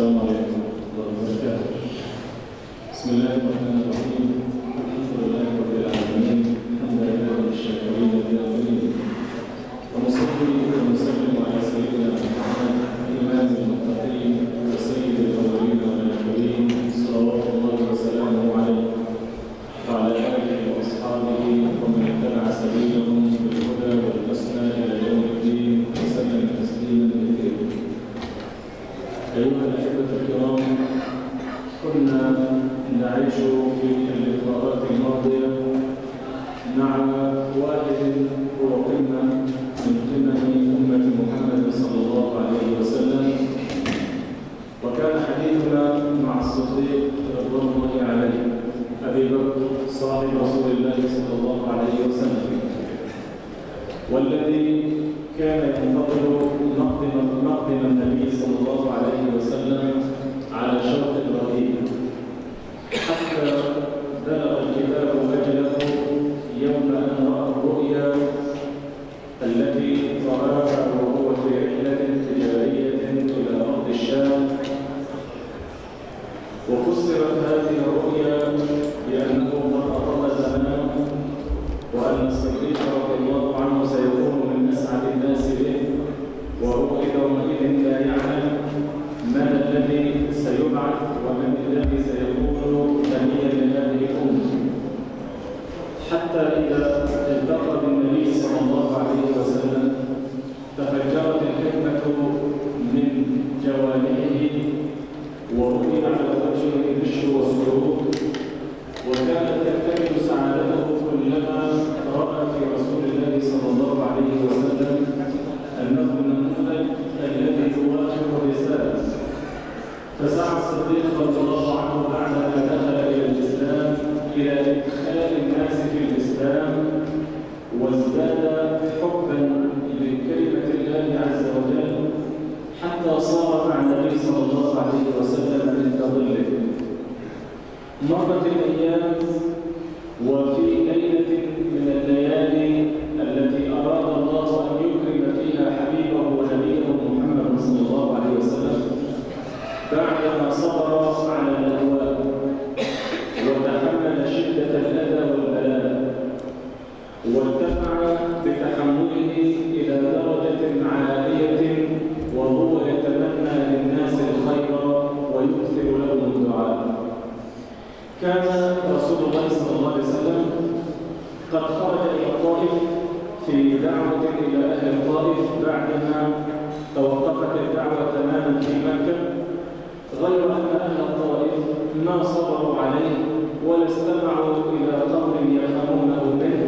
السلام عليكم ورحمة الله وبركاته. بسم الله الرحمن الرحيم. الحمد لله رب العالمين، حمدا لله الشاكرين الذاكرين، ونصلي ونسلم على سيدنا محمد إمام المتقين وسيد الأولين والآخرين، صلوات الله وسلامه عليه وعلى آله وأصحابه ومن اتبع سبيلهم بالهدى والحسنى إلى يوم الدين وسلم تسليما كثيرا. أيها الأحبة الكرام، كنا نعيش في اللقاءات الماضية مع واحد هو قمة من قمم أمة محمد صلى الله عليه وسلم، وكان حديثنا مع الصديق رضوان الله عليه أبي بكر صاحب رسول الله صلى الله عليه وسلم، والذي كان ينتظر مقدم النبي صلى الله عليه وسلم على شوق رهيب، حتى بلغ الكتاب أجله يوم أن رأى الرؤيا التي رآها وهو في رحلة تجارية إلى أرض الشام. وفسرت هذه الرؤيا بأنه قد أطل زمانه، وأن الصديق رضي الله عنه سيكون من أسعد الناس به، وهو يومئذ لا يعلم من الذي سيبعث ومن الذي سيكون ثانيا لهذه الأمة، حتى إذا التقى بالنبي صلى الله عليه وسلم تفجرت الحكمة من جوانحه، ورؤي على وجهه البشر والسرور، وكانت تكتمل سعادته كلما رأى في رسول الله صلى الله عليه وسلم أنه النموذج الذي يواجه الرسالة. فسعى الصديق رضي الله عنه بعد أن دخل إلى الإسلام إلى إدخال الناس في الإسلام، وازداد حبا لكلمة الله عز وجل، حتى صار مع النبي صلى الله عليه وسلم عند ظله. مرت الأيام، وفي ليلة من الليالي التي أراد الله أن يكرم فيها حبيبه ونبيه محمد صلى الله عليه وسلم، بعدما صبر على الأهواء وتحمل شدة الأذى والبلاء، وارتفع بتحمله إلى درجة عالية، وهو يتمنى للناس الخير ويكثر لهم الدعاء. كان رسول الله صلى الله عليه وسلم قد خرج إلى الطائف في دعوة إلى أهل الطائف بعدما توقفت الدعوة تماما في مكة، غير أن أهل الطائف ما صبروا عليه ولا استمعوا إلى قول يفهمونه منه،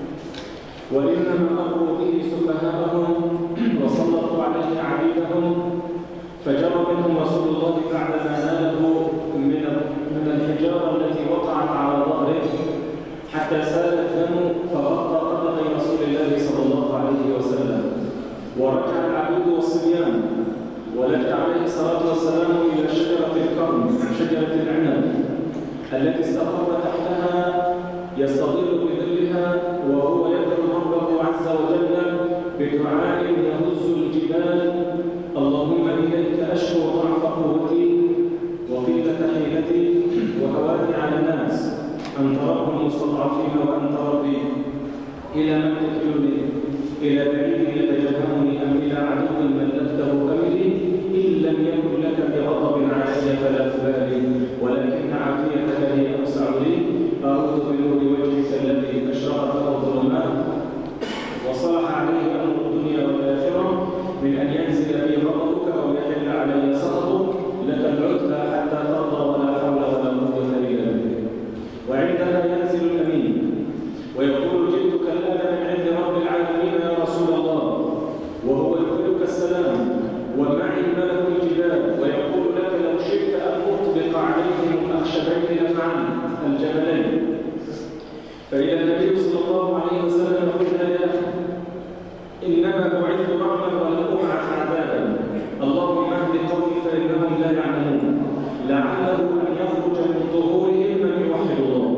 وإنما أمروا به سفهاءهم وسلطوا عليه عبيدهم، فجرى منهم رسول الله بعدما ناله من الحجارة التي وقعت على ظهره حتى سال الدم فغطى قدمي رسول الله صلى الله عليه وسلم، ورجع العبيد والصبيان ولجأ عليه الصلاة والسلام إلى شجرة الكرم، شجرة العنب التي استقر تحتها يستظل بظلها، وهو يدعو ربه عز وجل بدعاء يهز الجبال: اللهم إليك أشكو ضعف قوتي وقلة حيلتي وهواني على الناس، أنت رب المستضعفين وأنت ربي، إلى من تكلني؟ إلى بعيد يتجهمني أم إلى عدو ملكته أمري؟ إن لم يكن لك بغضب علي فلا تبالي، ولكن عافيتك هي أوسع لي، أعوذ بنور وجهك الذي أشرقت الظلمات وصلح عليه أمر الدنيا والآخرة من أن ينزل بي غضبك أو يحل علي سخطك، لك العتبى حتى ترضى ولا حول ولا قوة إلا بك. وعندها ينزل الأمين ويقول: جئتك الآن من عند رب العالمين يا رسول الله، وهو يقولك السلام ومعي ملك الجبال، ويقول لك: لو شئت أن أطبق عليهم الأخشبين لفعلت الجبلين. فإذا النبي صلى الله عليه وسلم يقول: يا أخي، إنما بعثت رحمة ولم أبعث عذابا، اللهم اهد قومي فإنهم لا يعلمون، لعله أن يخرج من ظهورهم من يوحد الله.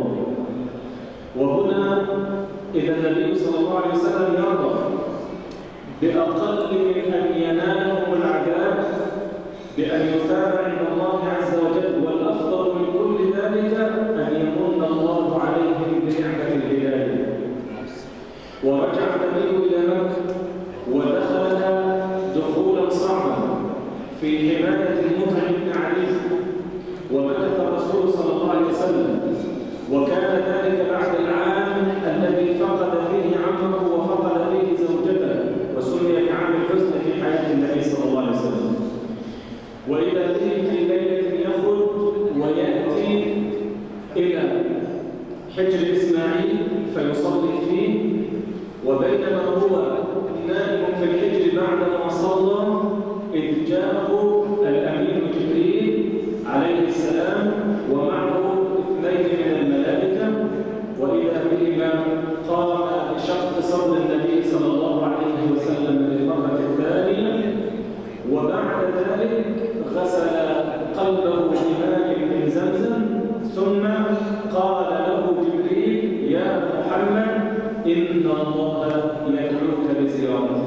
وهنا إذا النبي صلى الله عليه وسلم يرضى بأقل من أن ينالهم العذاب بأن يثاب عند الله عز وجل، والأفضل من كل ذلك أن يمن الله عليهم بنعمة الهداية. ورجع النبي إلى مكة ودخلها دخولا صعبا في حماية المطعم بن علي، ومكث الرسول صلى الله عليه وسلم، وكان ذلك بعد العام الذي فقد فيه عمه وفقد فيه زوجته، وسمي بعام الحزن في حياة النبي صلى الله عليه وسلم. وإذا به في ليلة يخرج ويأتي إلى حجر إسماعيل فيصلي فيه، وبينما هو نائم في الحجر بعدما صلى إذ جاءه الأمين جبريل عليه السلام ومعه 2 من الملائكة، وإذا بهما قام بشق صدر النبي صلى الله عليه وسلم للمرة الثانية، وبعد ذلك غسل قلبه بماء من زمزم، ثم قال له جبريل: يا محمد إن الله يدعوك لزيارته.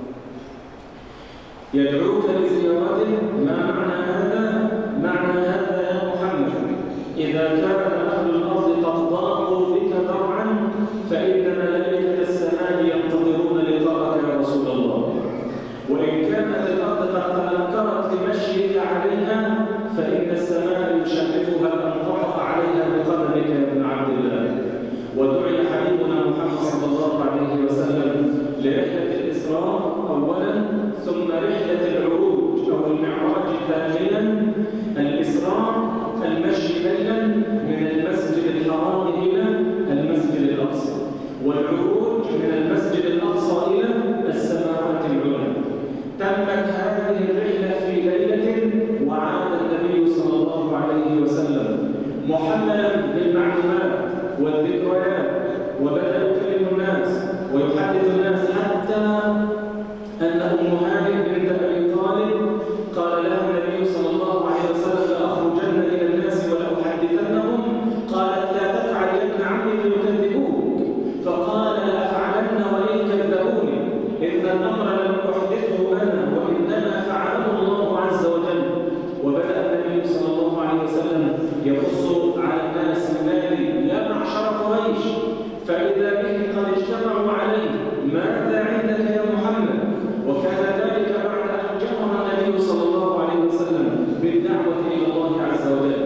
يدعوك لزيارته، ما معنى هذا؟ معنى هذا يا محمد إذا كان أهل الأرض قد ضاقوا بك ذرعا فإن ملائكة السماء ينتظرون لقاءك يا رسول الله، وإن كانت الأرض قد تنكرت بمشيك عليها فإن السماء يشرفها أن تقع عليها بقدمك يا ابن عبد الله. ودعي حبيبنا محمد صلى الله عليه وسلم لرحلة الإسراء أولا، ثم رحلة العروج أو المعراج ثانيا. الإسراء المشي ليلا من المسجد الحرام إلى المسجد الأقصى، والعروج من المسجد الأقصى إلى السماوات العلى. تمت هذه الرحلة في ليلة، وعاد النبي صلى الله عليه وسلم محملا بالمعلومات والذكريات، وبدأ يكلم الناس ويحدث الناس، حتى أن أم هانئ بنت أبي طالب قال لها النبي صلى الله عليه وسلم: لأخرجن إلى الناس ولأحدثنهم. قالت: لا تفعل يا ابن عمي فيكذبوك. فقال: لأفعلن وإن كذبوني، إن الأمر لم أحدثه أنا وإنما فعله الله عز وجل. وبدأ النبي صلى الله عليه وسلم يقص على الناس المالي: يا معشر قريش، فإذا بهم قد اجتمعوا عليه، ماذا عندك يا محمد؟ وكان ذلك بعد أن جمع النبي صلى الله عليه وسلم بالدعوة إلى الله عز وجل.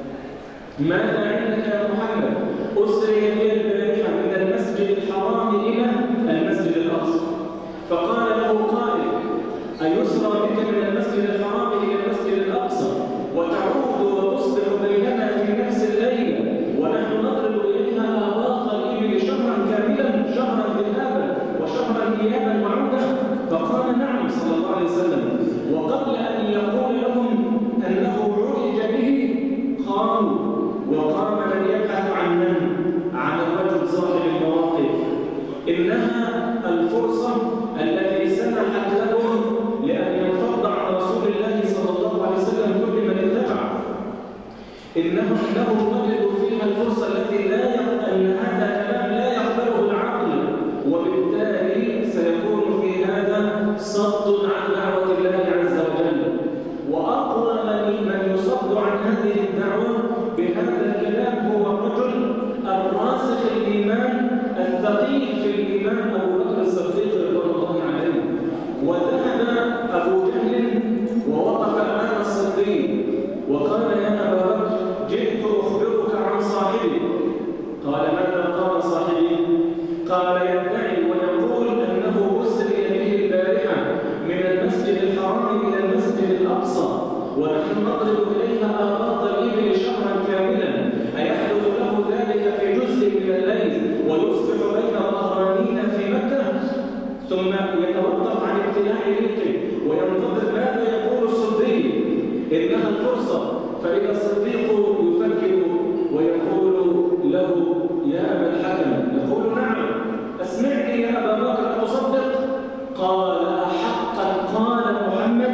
ماذا عندك يا محمد؟ أسري بي البارحة من المسجد الحرام إلى المسجد الأقصى. فقال له قائل: أيسرى بك من المسجد الحرام إلى المسجد الأقصى وتعود وتصبح بيننا في نفس الليلة، ونحن نضرب إليها آباط الإبل شهرا كاملا، شهرا ذهابا وشهرا إيابا وعودة؟ فقال: نعم صلى الله عليه وسلم. وقبل أن يقول لهم أنه عرج به قاموا، وقام من يبحث عن من؟ عن الرجل صاحب المواقف. إنها الفرصة التي سمحت لهم لأن ينفض عن رسول الله صلى الله عليه وسلم كل من اتبع. إنهم وجدوا فيها الفرصة التي أن هذا كلام لا يقبله العقل، وبالتالي سيكون في هذا صد عن دعوة الله عز وجل. وأقوى من يصد عن هذه الدعوة بهذا الكلام هو الرجل الراسخ الإيمان الثقيل في الإيمان، أبو بكر الصديق رضي الله عليه. وذهب أبو جهل ووقف أمام الصديق وقال: يا أبا بكر، جئت أخبرك عن صاحبي. قال: ماذا قال صاحبي؟ قال: يدعي ويقول أنه أسري به البارحة من المسجد الحرام إلى المسجد الأقصى، ونحن نضرب إليها آباط الإبل شهرا كاملا. أيحدث له ذلك في جزء من الليل ويصبح بين ظهرانين في مكة، ثم يتوقف عن ابتلاع ريقه وينتظر ماذا يقول الصديق؟ إنها الفرصة. فإذا الصديق يفكر ويقول له: يا أبا الحكم، يقول: نعم، أسمعني يا أبا بكر، أتصدق؟ قال: أحقا قال محمد؟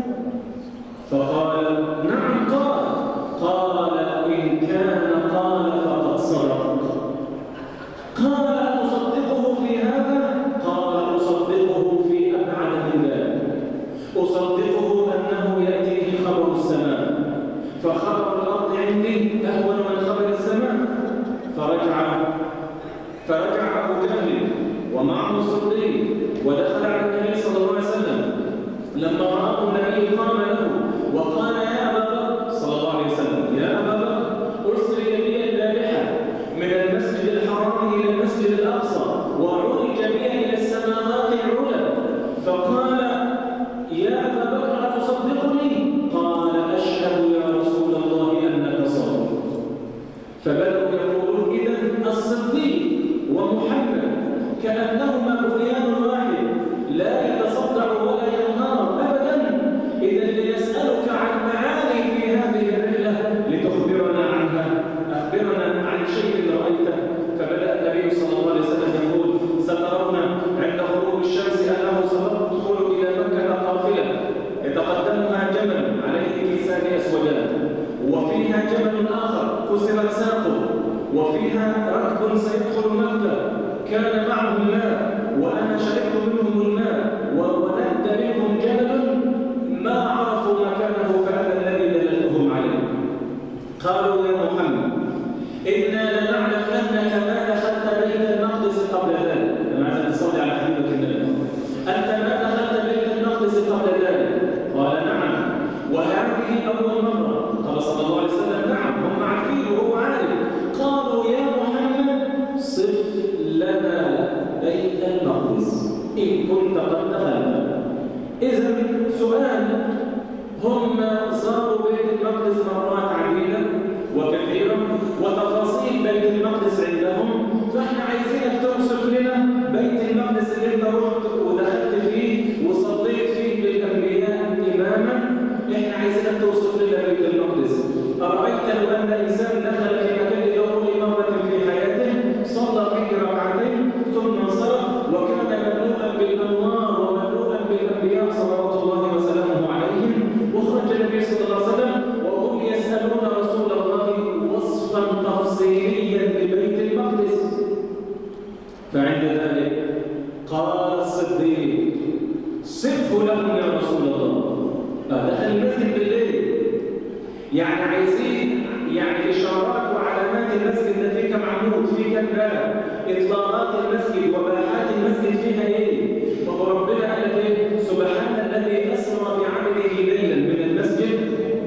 فقال: نعم قال. قال: إن كان قال فقد صدق. قال: أتصدقه في هذا؟ قال: أصدقه في أبعد من ذلك. أصدقه أنه يأتي فخبر الأرض عندي أهون من خبر السماء. فرجع أبو جهل ومعه الصديق ودخل على النبي صلى الله عليه وسلم. لما رآه النبي قام له وقال يا أبا بكر صلى الله عليه وسلم يا أبا بكر أسري بي البارحة من المسجد الحرام إلى المسجد الأقصى وعرج بي إلى السماوات العلى. فقال يا أبا بكر أتصدقني؟ قال أشهد يا رسول الله أنك صادق. فبدأوا يقولون إذن الصديق ومحمد كأنهما بنيان واحد لا يتصدع ولا ينهار أبدا. إذن لنسألك عن معاني في هذه الرحلة لتخبرنا عنها. أخبرنا عن شيء رأيته. فبدأ النبي صلى الله عليه وسلم يقول سترون عند غروب الشمس أنه ستدخل إلى مكة قافلة يتقدمها جبل عليه كيسان أسودان وفيها جبل آخر كسرت ساقه وفيها ركب سيدخل مكة كان معهم الماء وأنا شربت منهم الماء وند منهم جبل ما عرفوا مكانه فأنا الذي دللتهم عليه. قالوا يا محمد إنا لنعلم أنك ما دخلت بيت المقدس قبل ذلك. أنا عايز تصلي على حبيبك النبي. أنت ما دخلت بيت المقدس قبل ذلك؟ قال نعم وهذه أول مرة. قال صلى الله عليه وسلم نعم هم عارفين وهو عارف. قالوا يا محمد صف لنا بيت المقدس إن كنت قد دخلت. إذن سؤال هم زاروا بيت المقدس مرات عديدة وكثيرا وتفاصيل بيت المقدس عندهم فاحنا عايزينك توصف لنا بيت المقدس اللي انت رحت ودخلت فيه وصليت فيه بالانبياء اماما. احنا عايزينك توصف لنا بيت المقدس. ارايت لو ان انسان دخل في مكان لاول مره في حياته صلى فيه ركعتين ثم انصرف وكان مملوءا بالانوار ومملوءا بالانبياء صلوات الله وسلامه عليهم وخرج النبي صلى الله عليه وسلم وهم يسالون رسول الله وصفا تفصيليا لبيت المقدس. فعند ذلك قال الصديق صفه لهم يا رسول الله. دخل المسجد بالليل يعني عايزين يعني اشارات وعلامات المسجد ده فيه كم عمود فيه كم باب اطلالات المسجد وباحات المسجد فيها ايه. وربنا قال لك ايه سبحان الذي اسرى بعبده ليلا من المسجد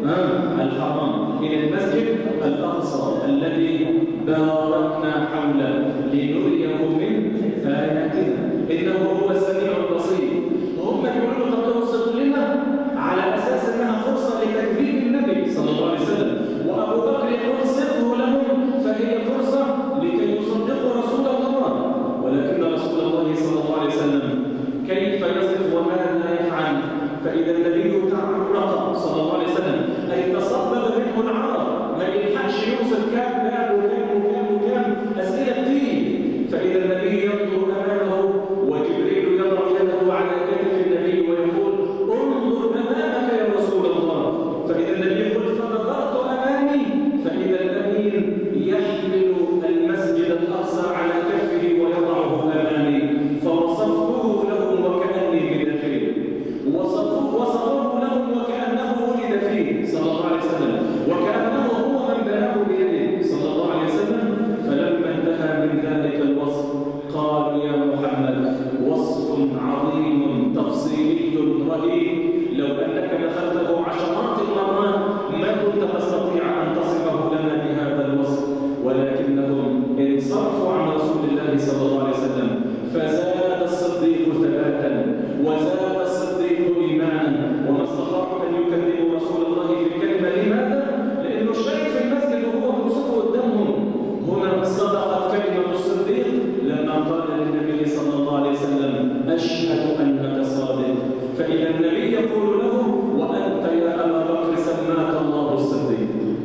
الحرام الى المسجد الاقصى الذي باركنا حوله لنريه من آياتنا انه هو السميع البصير. وهم بيقولوا طب توصف لنا على اساس انها فرصه لتكذيب النبي صلى الله عليه وسلم وابو بكر يقول صفه لهم فهي فرصه لكي يصدقوا رسول الله. ولكن رسول الله صلى الله عليه وسلم كيف يصف وماذا يفعل؟ فاذا النبي تعرق صلى الله عليه وسلم اي تصبب منه العرب ما يلحقش يوصف كام باب وكام اسئله كتير. فاذا النبي ينظر امامه وجبريل يضع يده على كتف النبي ويقول انظر امامك يا رسول الله. فاذا النبي يقول فنظرت امامي فاذا الامين يحمل المسجد الاقصى على كفه ويضعه امامي فوصفته لهم وكاني بداخله وصفوه لهم وكانه ولد فيه صلى الله عليه وسلم وكانه هو من بناه بيده صلى الله عليه وسلم. فلما انتهى من ذلك الوصف قال يا محمد وصف عظيم تفصيلي رهيب لو انك دخلته عشرات المرات ما كنت تستطيع ان تصفه لنا بهذا الوصف. ولكنهم انصرفوا عن رسول الله صلى الله عليه وسلم فزاد الصديق ثباتا وزاد الصديق ايمانا وما استطاعوا ان يكذبوا رسول الله في الكلمه. لماذا؟ لانه شايف المسجد وهو بيوصفه قدامهم. هنا صدقت كلمه الصديق لما قال للنبي صلى الله عليه وسلم اشهد انك صادق. فاذا النبي يقول له وانت يا ابا بكر سماك الله الصديق.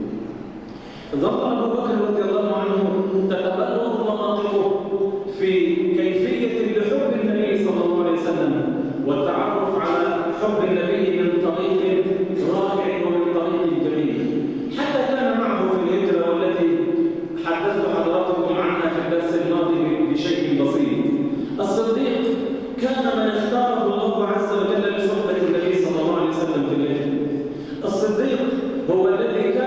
ظل ابو بكر رضي الله عنه تتبلور مواقفه في كيفيه لحب النبي صلى الله عليه وسلم والتعرف على حب النبي من طريق رائع ومن طريق جميل حتى كان معه في الهجره والتي حدثت حضراتكم عنها في الدرس الماضي بشكل بسيط. الصديق كان من اختاره الله عز وجل لصحبه النبي صلى الله عليه وسلم في الهجره. الصديق هو الذي كان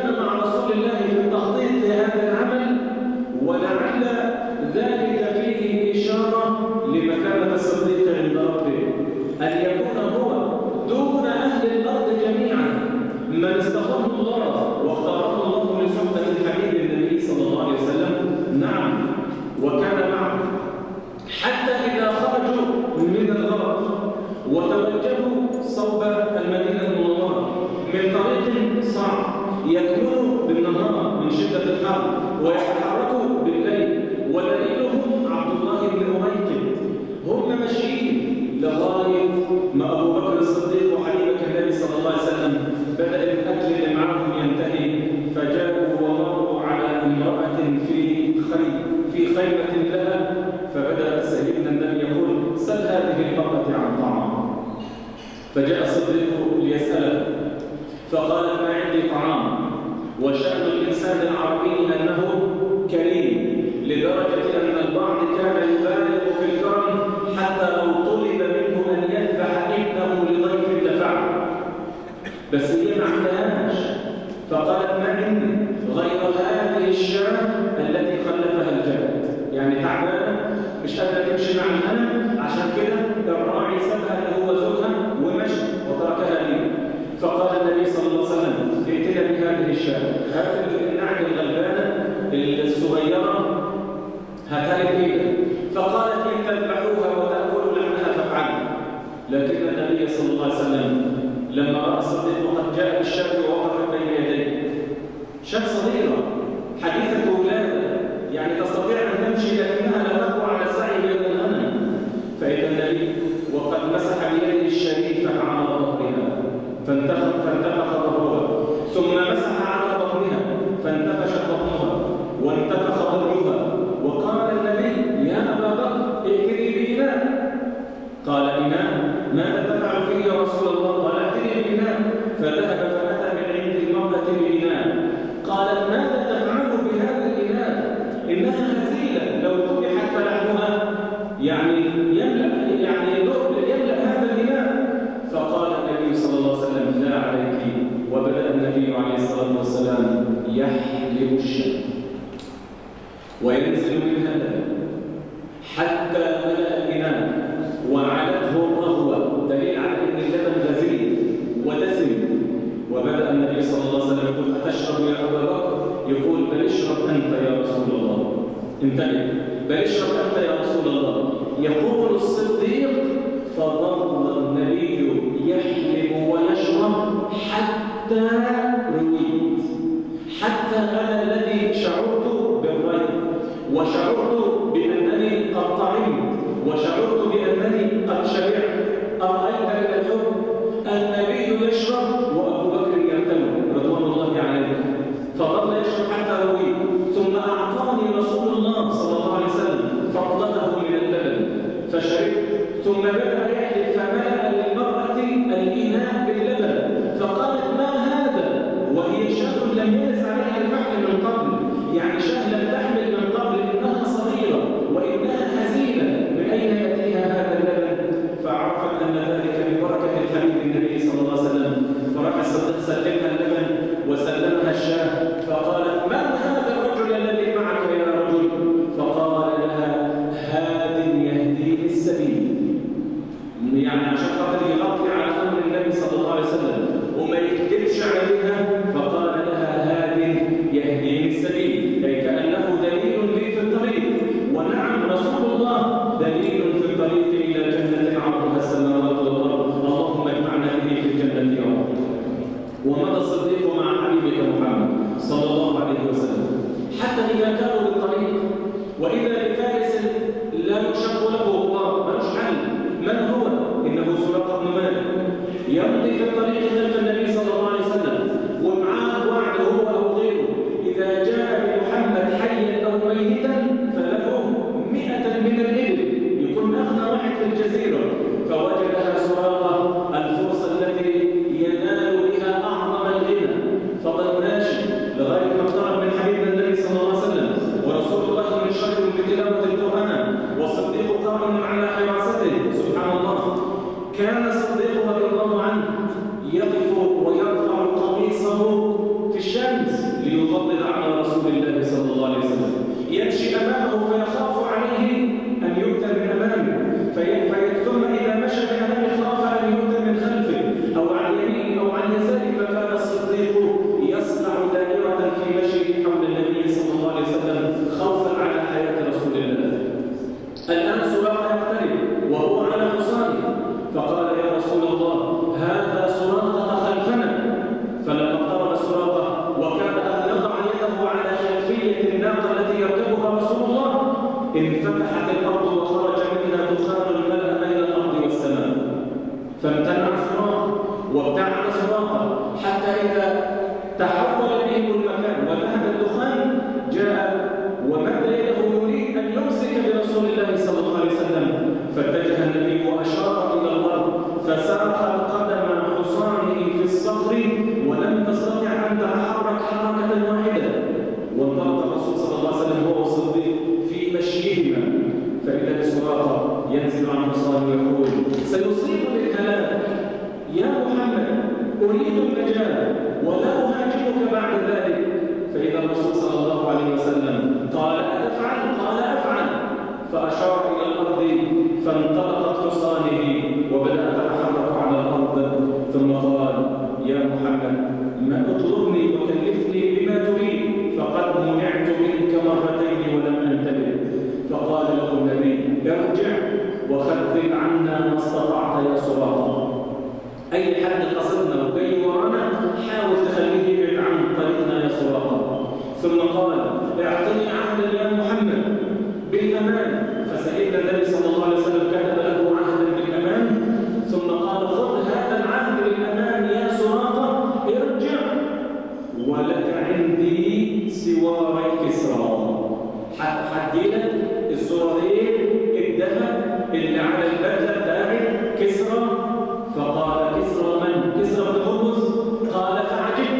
إشارة لمكانة الصديق عند ربه، أن يكون هو دون أهل الأرض جميعا من اصطفاه الله واختاره الله لصحبة الحبيب النبي صلى الله عليه وسلم. نعم، وكان معه حتى إذا خرجوا من الغرق وتوجهوا صوب المدينة المنورة من طريق صعب يكملوا بالنهار من شدة الحر ويتحركوا بالليل، ودليلهم عبد الله بن أميقط. هم ماشيين لغاية ما أبو بكر الصديق وحبيبك النبي صلى الله عليه وسلم بدأ الأكل اللي معهم ينتهي، فجاءوا ومروا على امرأة في خيمة لها، فبدأ سيدنا النبي يقول: سل هذه المرأة عن طعام. فجاء الصديق ليسأله فقالت: ما عندي طعام. وشأن الإنسان العربي أنه كريم لدرجة أن البعض كان يبالغ في الكرم حتى لو طلب منه أن يذبح ابنه لضيف دفعه، بس هي ما عندهاش. فقالت: ما عندي غير هذه الشاة التي خلفها الجبل، يعني تعبانة مش قادرة تمشي مع الغنم، عشان كده الراعي سابها اللي هو زوجها ومشي وتركها لي. فقال النبي صلى الله عليه وسلم: ائتنا بهذه الشاة، هات النعجة الغلبانة الصغيرة هاتها لي بإيدك. فقالت: إن تذبحوها وتأكلوا لحمها فافعلوا. لكن النبي صلى الله عليه وسلم لما رأى الصديق وقد جاء بالشاة ووقفت بين يديه، شاة صغيرة حديثة ولادة يعني تستطيع أن تمشي لكنها لا تقوى على السعي بين الغنم، فإذا النبي وقد مسح بيده الشريفة على ظهرها فانتفخ ظهرها، ثم مسح على ظهرها فانتفشت بطنها وانتفخ ضلعها، وقال النبي: يا أبا بكر ائتني بإناء. قال: إناء؟ ماذا تفعل فيه يا رسول الله؟ قال: ائتني بإناء. فذهب فأتى من عند المرأة بإناء. قالت: ماذا تفعل بهذا الإناء؟ إنها هزيلة لو ذبحت فلحمها يعني يملأ هذا الإناء. فقال النبي صلى الله عليه وسلم: لا عليك. وبدأ النبي عليه الصلاة والسلام يحلب الشاة وينزل منها اللبن حتى ملأ الإناء وعلته الرغوة، دليل على أن اللبن غزير ودسم. وبدأ النبي صلى الله عليه وسلم يقول: أتشرب يا أبا بكر؟ يقول: بل اشرب أنت يا رسول الله. انتبه، بل اشرب أنت يا رسول الله. يقول الصديق: فظل النبي يحلب ويشرب حتى رويت، حتى أنا الذي شعرت بالري وشعرت بأنني قد طعمت وشعرت بأنني قد شبعت. أرأيت إلى الحب النبي يشرب وأبو بكر يرتوي رضوان الله عليه، فظل يشرب حتى رويت، ثم أعطاني رسول الله صلى الله عليه وسلم فضلته من اللبن فشربت، ثم بدأ يحلب فملأ للمرأة الإناء باللبن. فقالت: ما هذا؟ وهي شاة لم ينس عليها الفحل من قبل، يعني شاة لم تحمل من قبل، إنها صغيرة وإنها هزيلة، من أين يأتيها هذا اللبن؟ فعرفت أن ذلك ببركة الحبيب النبي صلى الله عليه وسلم، فراح الصديق سلمها اللبن وسلمها الشاة، فقالت: من هذا الرجل الذي معك يا رجل؟ فقال لها: هاد يهديني السبيل، يعني عشان خاطر يغطي على امر النبي صلى الله عليه وسلم وما يكذبش عليها. فقال لها: هاد يهديني السبيل، اي كانه دليل لي في الطريق. ونعم، رسول الله دليل في الطريق الى جنه عرضها السماوات والارض، اللهم اجمعنا به في الجنه يا رب. ومضى الصديق مع حبيبك محمد صلى الله عليه وسلم حتى اذا كانوا بالطريق واذا بفارس لا يشق له غبار، ملوش حل. من هو؟ إنه سراقة بن مالك، يمضي في الطريق خلف النبي صلى الله عليه وسلم ومعاه وعد هو أو غيره: إذا جاء بمحمد حيا أو ميتا فله 100 من الإبل، يكون أغنى واحد في الجزيرة. فوجدها سراقة الفرصة التي ينال بها أعظم الغنى، فضل ماشي لغاية ما اقترب من حبيبنا النبي صلى الله عليه وسلم، ورسول الله منشغل بتلاوة القرآن والصديق قائم على حراسته. سبحان الله، كان الصديق رضي الله عنه يقف ويرفع قميصه في الشمس ليظلل على رسول الله صلى الله عليه وسلم، يمشي أمامه فيخاف عليه أن يؤتى فقال يا رسول الله هذا سراقة خلفنا، فلما اقترب سراقة وكاد أن يضع يده على خلفية الناقة التي يركبها رسول الله انفتحت الأرض وخرج منها دخان ملأ بين الأرض والسماء، فامتنع سراقة وابتعد سراقة حتى إذا تحول بهم المكان وذهب الدخان جاء ومد يده يريد أن يمسك برسول الله صلى الله عليه وسلم، فاتجه النبي وأشار إلى الأرض فساقت قدم حصانه في الصخر ولم تستطع أن تتحرك حركة واحدة، وانطلق الرسول صلى الله عليه وسلم هو والصديق في مشيهما، فإذا سراقة ينزل عن حصانه ويقول سيصيبني الهلاك يا محمد، أريد النجاة ولا أهاجمك بعد ذلك. فإذا الرسول صلى الله عليه وسلم قال أتفعل؟ قال أفعل، فأشار إلى الأرض فانطلقت حصانه وبدأ يتحرك على الأرض، ثم قال يا محمد ما اطلبني وكلفني بما تريد فقد منعت منك مرتين ولم أنتبه. فقال له النبي ارجع وخذل عنا ما استطعت يا سراقة، أي حد قصدنا وجاي ورانا حاول تخليه يبعد عن طريقنا يا سراقة. ثم قال اعطني عهدا يا محمد بالأمان، فسيدنا النبي صلى الله عليه وسلم كتب له عهدا بالأمان، ثم قال خذ هذا العهد بالأمان يا سراقة ارجع ولك عندي سواري كسرى، حديلك الزرارين الذهب اللي على البدلة بتاعت كسرى. فقال كسرى من؟ كسرى بن هرمز. قال فعجب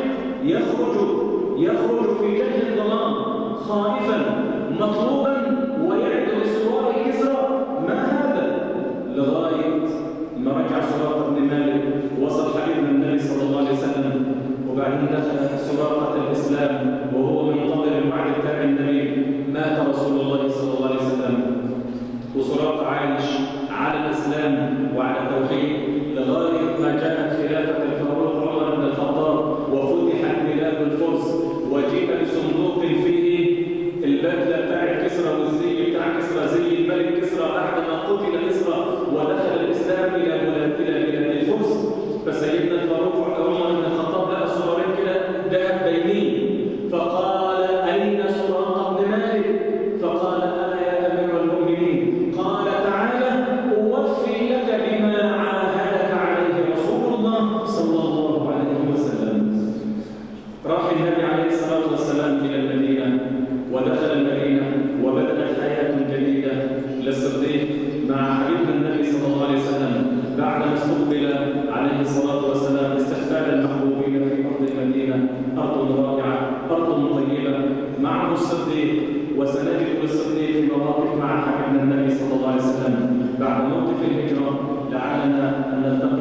يخرج في جهل الظلام خائفا مطلوبا ويعد لسوار كسرى، ما هذا؟ لغاية ما رجع سراقة بن مالك وصل حبيبنا النبي صلى الله عليه وسلم، وبعدين دخل سراقة الإسلام وهو منتظر الوعد بتاع النبي. مات رسول الله صلى الله عليه وسلم وسراقة عايش على الإسلام وعلى التوحيد لغاية ما جاءت خلافة الفاروق عمر بن الخطاب وفتحت بلاد الفرس وجيء بصندوق فيه البدلة بتاع كسرى والزي بتاع كسرى زي الملك كسرى بعد ما قتل كسرى ودخل الإسلام إلى بلاد الفرس. فسيدنا الفاروق عمر بن الخطاب لقى سوارين كده ذهب بينين، فقال أين سراقة بن مالك؟ فقال أنا يا أمير المؤمنين. قال تعالى أوفي لك بما عاهدك عليه رسول الله صلى الله عليه وسلم. راح النبي عليه الصلاة والسلام إلى المدينة ودخل المدينة وبدأت حياة جديدة للصديق مع حبيبنا النبي صلى الله عليه وسلم بعد ما استقبل عليه الصلاة والسلام استقبال المحبوبين في أرض المدينة، أرض رائعة أرض طيبة معه الصديق، وسنجد للصديق مواقف مع حبيبنا النبي صلى الله عليه وسلم بعد موقف الهجرة. لعلنا أن نلتقي